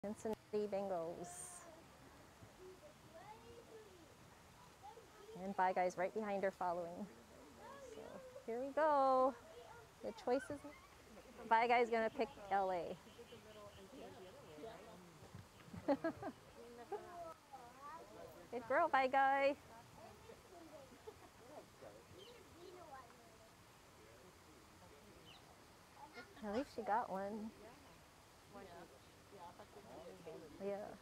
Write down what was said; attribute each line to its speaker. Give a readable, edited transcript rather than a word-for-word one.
Speaker 1: Cincinnati Bengals. And Vaigai's right behind her following. So here we go. The choices. Vaigai's gonna pick LA. Good girl, Vaigai. At least she got one. Yeah.